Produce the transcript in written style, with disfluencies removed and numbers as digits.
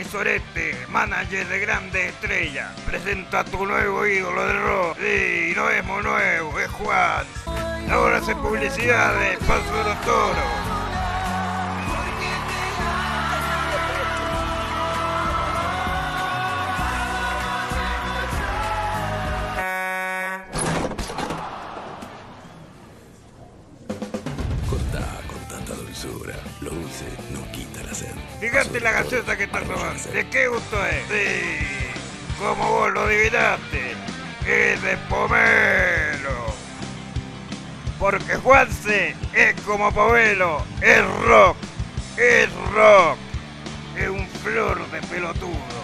Soy Sorete, manager de Grande Estrella. Presento a tu nuevo ídolo de rock. Sí, no es nuevo, es Juan. Ahora hace publicidad de Paso de los Toros. Con tanta dulzura, lo dulce no quita la sed. Fíjate la gaseosa que estás tomando. ¿De qué gusto es? Sí, como vos lo adivinaste, es de pomelo. Porque Juanse es como pomelo, es rock, es un flor de pelotudo.